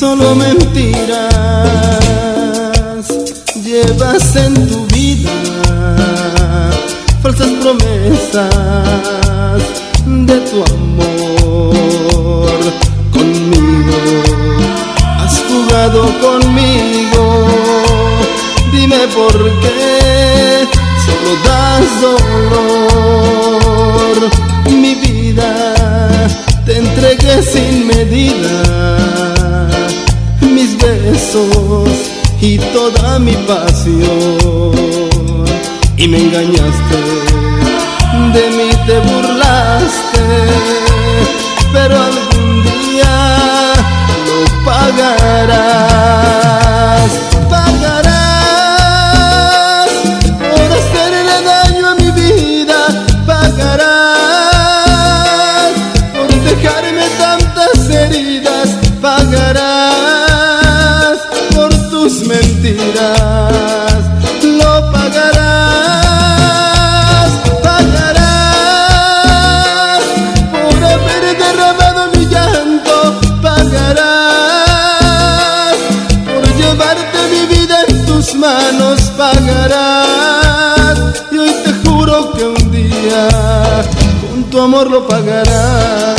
Solo mentiras llevas en tu vida, falsas promesas de tu amor. Conmigo has jugado conmigo, dime por qué solo das dolor. Mi vida te entregué sin medida, mis besos y toda mi pasión, y me engañaste, de mí te burlaste, pero algún día lo pagarás. Pagarás por hacerle daño a mi vida, pagarás por dejarme tantas heridas, pagarás por tus mentiras, lo pagarás. Pagarás por haber derramado mi llanto, pagarás por llevarte mi vida en tus manos, pagarás. Y hoy te juro que un día con tu amor lo pagarás.